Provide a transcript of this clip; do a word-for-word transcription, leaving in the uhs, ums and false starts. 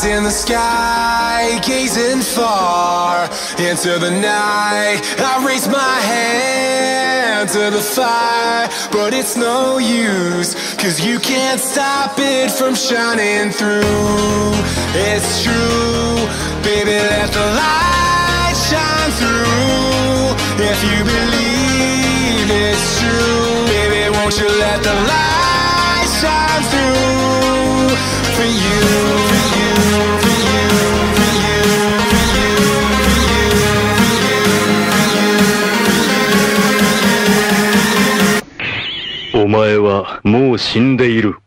Eyes in the sky, gazing far into the night. I raise my hand to the fire, but it's no use, cause you can't stop it from shining through. It's true, baby, let the light shine through. If you believe it's true, baby, won't you let the light shine through. For you, for you, for you, for you, for you, for you, for you, for you. お前はもう死んでいる。